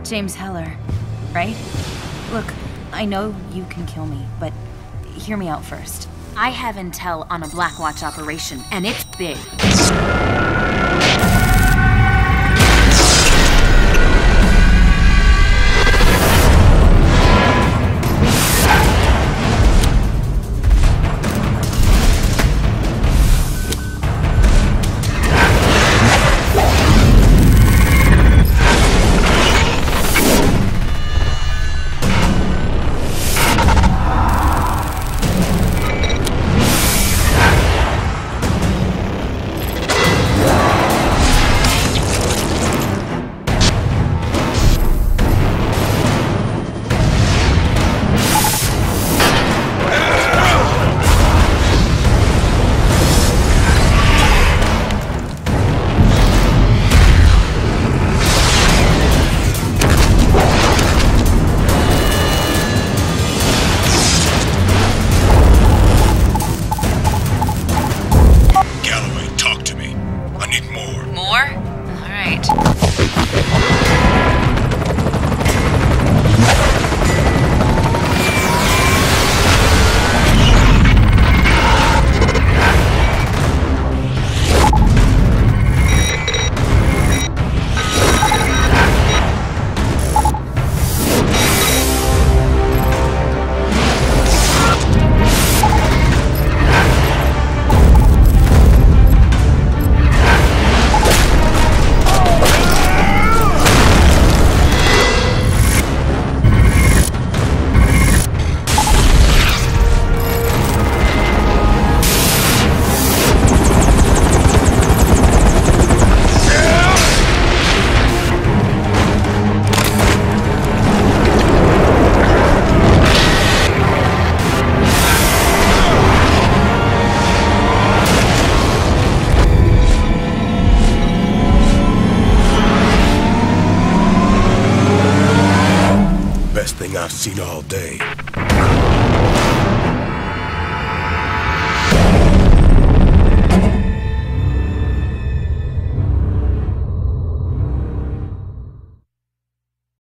James Heller, right? Look, I know you can kill me, but hear me out first. I have intel on a Blackwatch operation, and it's big. I've seen all day.